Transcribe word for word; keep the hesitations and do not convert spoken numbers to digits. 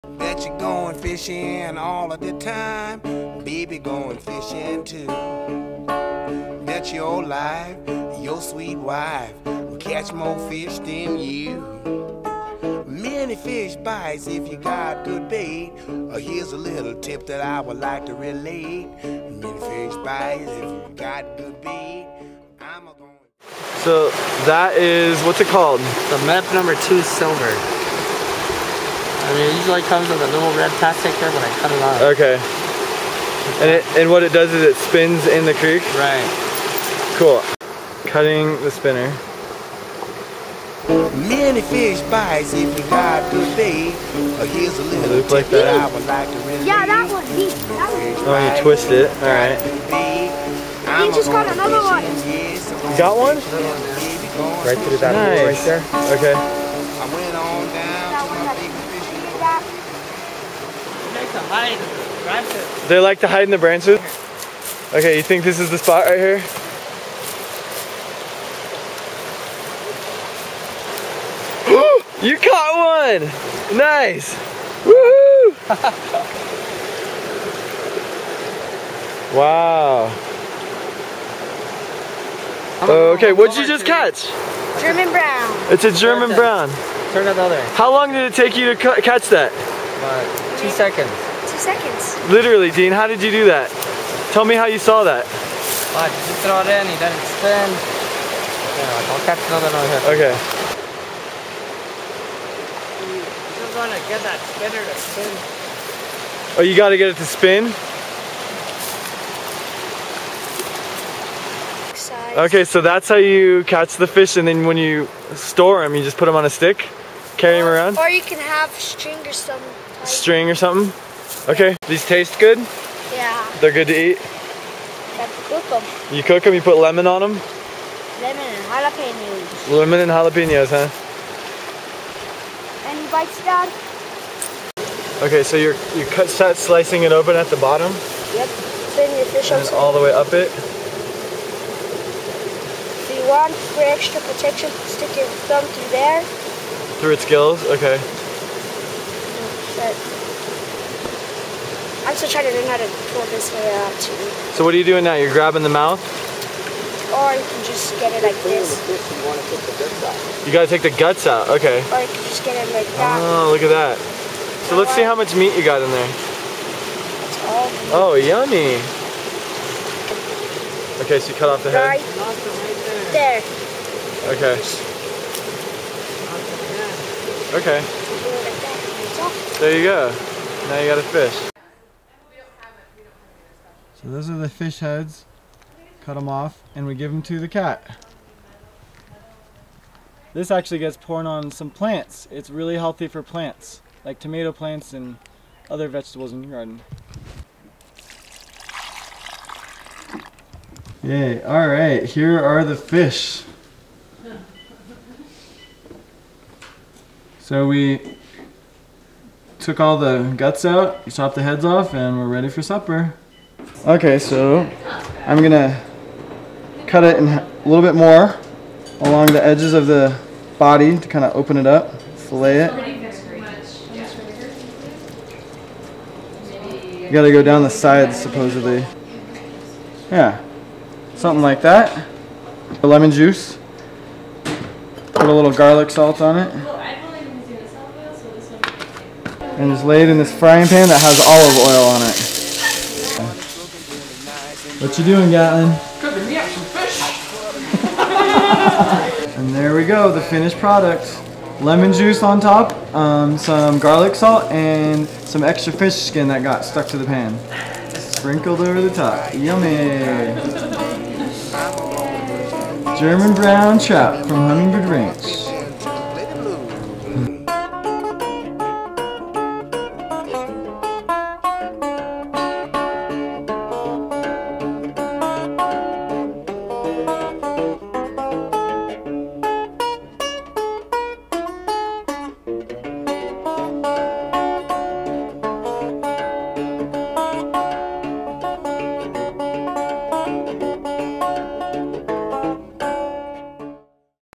Bet you're going fishing all of the time, baby going fishing too. Bet your life, your sweet wife will catch more fish than you. Many fish bites if you got good bait. Uh, here's a little tip that I would like to relate. Many fish bites if you got good bait. I'm a going. So that is, what's it called? The map number two silver. I mean, it usually comes with a little red plastic there, but I cut it off. Okay. And it, and what it does is it spins in the creek? Right. Cool. Cutting the spinner. Many fish bites if you got good bait. Uh, here's a little Loop tip like that that. I would like to relate. Yeah, that one. He, that one. Oh, you twist it. Alright. He just got another one. You got one? Right through that nice. hole right there. Okay. I went on down to my big fishing boat. They like to hide in the branches. They like to hide in the branches? Okay, you think this is the spot right here? You caught one! Nice! Woohoo! Wow. Okay, what'd you just catch? German brown. It's a German brown. Turn it the other way. How long did it take you to ca catch that? About two seconds. Two seconds. Literally, Dean, how did you do that? Tell me how you saw that. Watch, you just throw it in, you let it spin. Yeah, I'll catch another one here. Okay. You just want to get that spinner to spin. Oh, you gotta get it to spin? Size. Okay, so that's how you catch the fish, and then when you store them, you just put them on a stick, carry them around? Or you can have string or some type. String or something? Okay, these taste good? Yeah. They're good to eat? You have to cook them. You cook them, you put lemon on them? Lemon and jalapenos. Lemon and jalapenos, huh? Any bites, Dad? Okay, so you're you cut start slicing it open at the bottom, Yep. Spin your fish and outside. then all the way up it. If you want for extra protection, stick your thumb through there. Through its gills? Okay. But I'm still trying to learn how to pull this way out too. So what are you doing now? You're grabbing the mouth? Or you can just get it like this. You gotta take the guts out, okay. Or you can just get it like that. Oh, look at that. So let's see how much meat you got in there. That's all. Oh, yummy. Okay, so you cut off the head? Right there. Okay. Okay. Like that. That's all. There you go. Now you got a fish. So those are the fish heads. Cut them off and we give them to the cat. This actually gets poured on some plants. It's really healthy for plants, like tomato plants and other vegetables in your garden. Yay, alright, here are the fish. So we took all the guts out, chopped the heads off, and we're ready for supper. Okay, so I'm gonna cut it in a little bit more along the edges of the body to kind of open it up, fillet it. You gotta go down the sides supposedly. Yeah, something like that. Lemon juice. Put a little garlic salt on it. And it's laid in this frying pan that has olive oil on it. What you doing, Gatlin? Cooking me up some fish. And there we go, the finished product. Lemon juice on top, um, some garlic salt, and some extra fish skin that got stuck to the pan. Sprinkled over the top. Yummy! German brown trout from Hummingbird Ranch.